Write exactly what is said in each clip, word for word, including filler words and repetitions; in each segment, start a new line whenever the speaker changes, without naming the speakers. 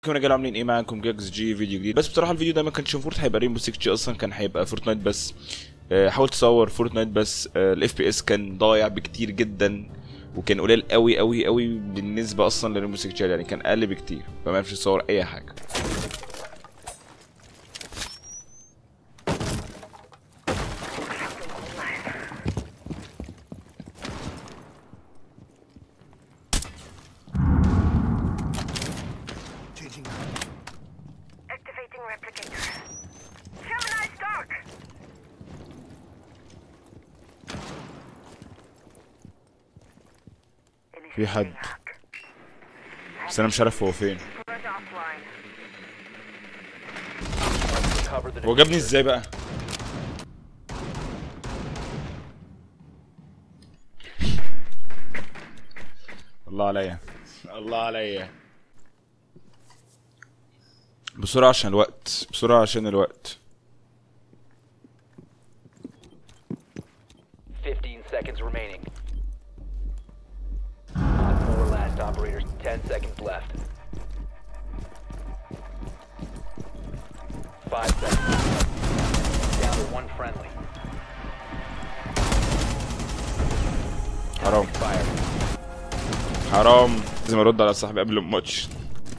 كنا جاي عاملين ايه معاكم جاكس جي فيديو جديد. بس بصراحه الفيديو ده ما كانش المفروض هيبقى ريمبو سيكس جي، اصلا كان هيبقى فورتنايت بس. أه حاولت اصور فورتنايت بس الاف بي اس كان ضايع بكتير جدا، وكان قليل قوي قوي قوي بالنسبه اصلا لريمبو سيكس جي، يعني كان اقل بكتير، فما عرفتش اصور اي حاجه. في حد بس انا مش عارف هو فين. هو جابني ازاي بقى؟ الله عليا الله عليا. بسرعة عشان الوقت، بسرعة عشان الوقت.
fifteen seconds remaining. Four last operators, ten seconds left. Five seconds. Down to one friendly.
حرام حرام، لازم ارد على صاحبي قبل الماتش.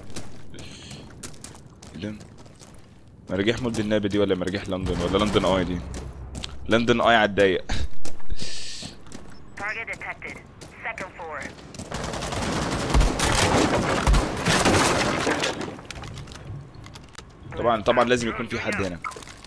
مراجيح مولد النبي دي ولا مراجيح لندن ولا لندن اي دي؟ لندن اي على الضيق. طبعا طبعا لازم يكون في حد هنا.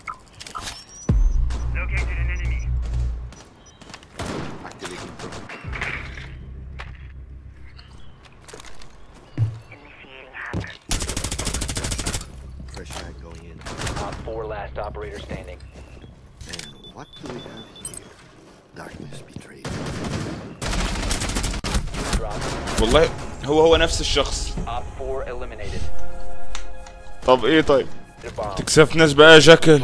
Four last operator standing.
And what do we have here? Darkness betrayed.
والله هو هو نفس الشخص.
Op four eliminated.
طب ايه طيب؟ تكسفناش بقى يا جاكل.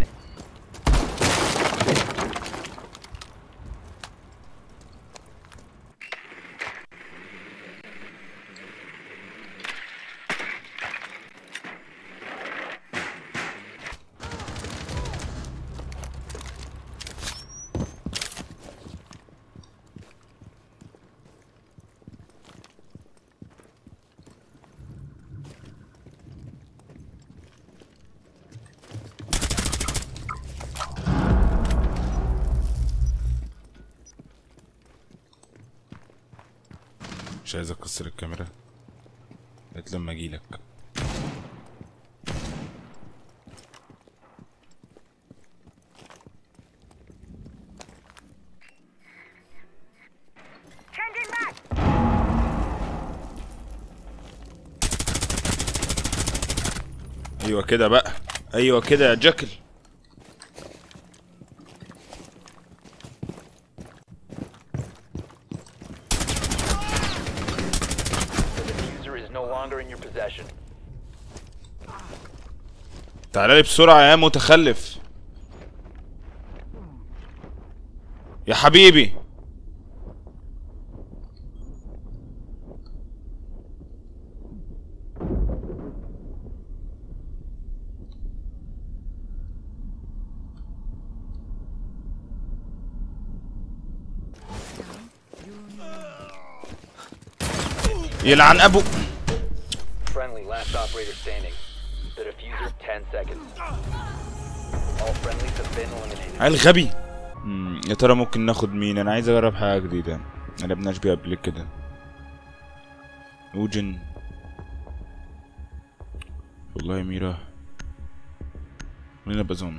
مش عايز اكسر الكاميرا لغايه لما اجيلك. ايوه كده بقى، ايوه كده يا جاكل. تعالى لي بسرعة يا متخلف يا حبيبي. يلعن ابو.
Friendly last operator standing. The diffuser ten seconds. All friendlies have been eliminated.
عيل غبي. امم يا ترى ممكن ناخد مين؟ انا عايز اجرب حاجة جديدة ما لعبناش بيها قبل كده. اوجن والله ميرا مين بازون.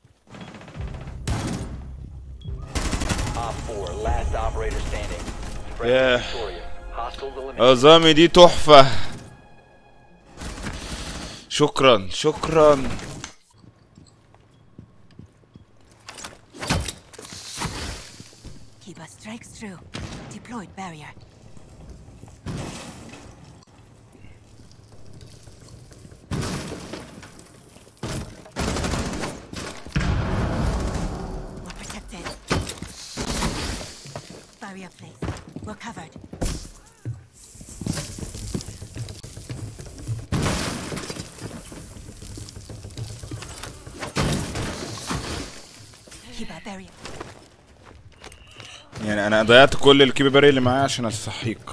Op four, last operator standing.
ياه عظامي دي تحفة. شكرا شكرا.
Kiba strikes through. Deployed barrier. We're protected. Barrier placed. We're covered. Kiba barrier.
يعني انا ضيعت كل الكيبي اللي معايا عشان استحقيق.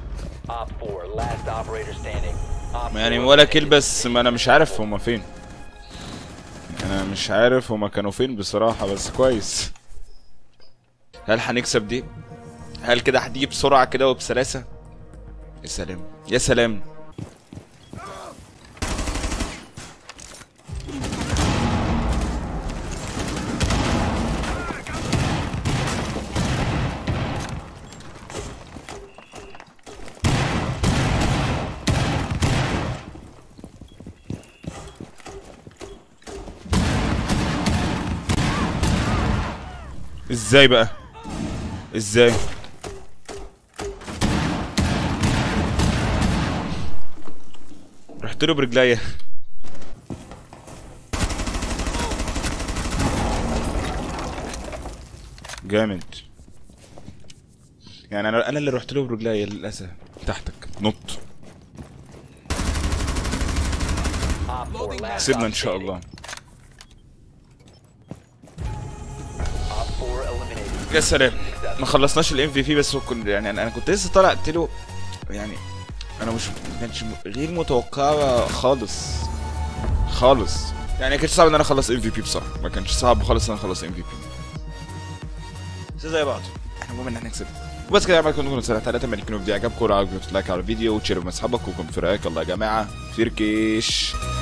يعني ولا كيل بس ما انا مش عارف هما فين. انا مش عارف هما كانوا فين بصراحة بس كويس. هل هنكسب دي؟ هل كده هتيجي بسرعة كده وبسلاسة؟ يا سلام يا سلام. ازاي بقى؟ ازاي؟ رحت له برجليا. جامد. يعني انا انا اللي رحت له برجليا للاسف. تحتك نط. كسبنا ان شاء الله. يا سلام. ما خلصناش الام في بي بس هو كن يعني انا كنت لسه طالع قتله. يعني انا مش ما كانش غير متوقعه خالص خالص. يعني ما كانش صعب ان انا اخلص ام في بي بصراحه. ما كانش صعب خالص ان انا اخلص ام في بي. زي بعض. احنا المهم ان احنا نكسب. وبس كده يا جماعه كنا نكون سنه ثلاثة من الفيديو عجبكم. لو عجبكم لايك على الفيديو وتشيروا مع اصحابكم وكم في رايك. الله يا جماعه فيركيش.